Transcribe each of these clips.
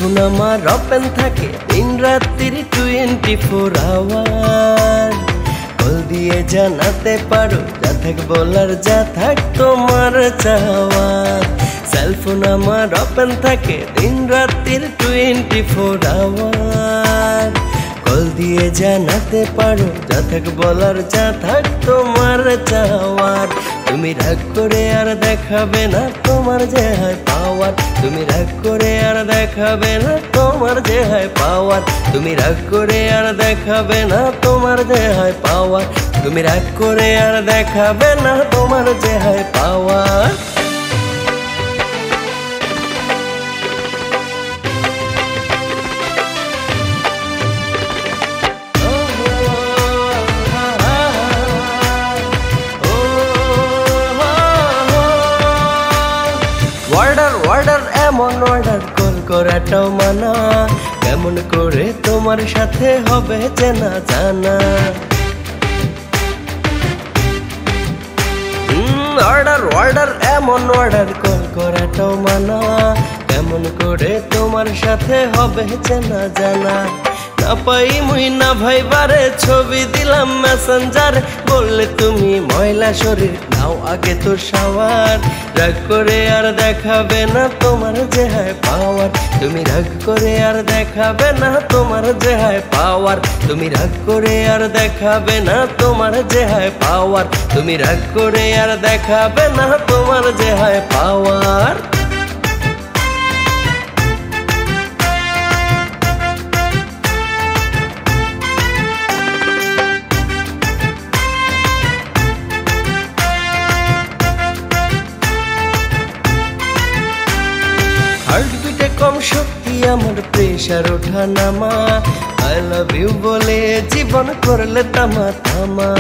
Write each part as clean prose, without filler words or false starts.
Cellphone আমার open থাকে দিন রাত্রির 24 আওয়ার। কল দিয়ে জানাতে পারো যা থাক বলার, যা থাক তোমার চাওয়ার। সেলফোন আমার ওপেন থাকে দিন রাত্রির 24 আওয়ার। কল দিয়ে জানাতে পারো যা থাক বলার, যা থাক তোমার চাওয়ার। তুমি রাগ করে আর দেখাবে না তোমার যে হয় পাওয়ার। তুমি রাগ করে আর দেখাবে না তোমার যে হয় পাওয়ার। তুমি রাগ করে আর দেখাবে না তোমার যে হয় পাওয়ার। তুমি রাগ করে আর দেখাবে না তোমার যে হয় পাওয়ার। অর্ডার এমন অর্ডার কল করাটাও মানা, কেমন করে তোমার সাথে হবে চেনা জানা। অর্ডার এমন অর্ডার কল করাটাও মানা, কেমন করে তোমার সাথে হবে চেনা জানা। না পাই মুই না ভাইবারে ছবি দিলাম মেসেঞ্জারে, বললে তুমি ময়লা শরীর নাও আগে তো শাওয়ার। রাগ করে আর দেখাবে না তোমার যে হয় পাওয়ার। তুমি রাগ করে আর দেখাবে না তোমার যে হয় পাওয়ার। তুমি রাগ করে আর দেখাবে না তোমার যে হয় পাওয়ার। তুমি রাগ করে আর দেখাবে না তোমার যে হয় পাওয়ার। হার্টবিটে কম শক্তি আমার প্রেশার ওঠা নামা, আই লাভ ইউ বলে জীবন করলে তামা তামা।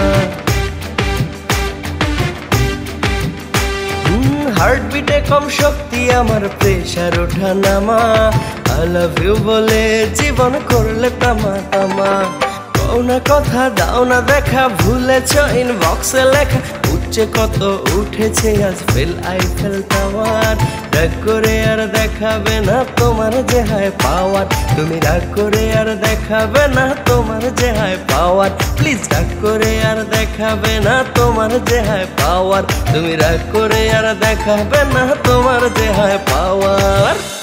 হার্টবিটে কম শক্তি আমার প্রেশার ওঠা নামা, আই লাভ ইউ বলে জীবন করলে তামা তামা। কও না কথা দাও না দেখা, ভুলেছ ইনবক্সে লেখা, উচ্চে কত উঠেছে আজ ফেল আইফেল টাওয়ার। রাগ করে আর দেখাবে না তোমার যে হয় পাওয়ার। তুমি রাগ করে আর দেখাবে না তোমার যে হয় পাওয়ার। প্লিজ রাগ করে আর দেখাবে না তোমার যে হয় পাওয়ার। তুমি রাগ করে আর দেখাবে না তোমার যে হয় পাওয়ার।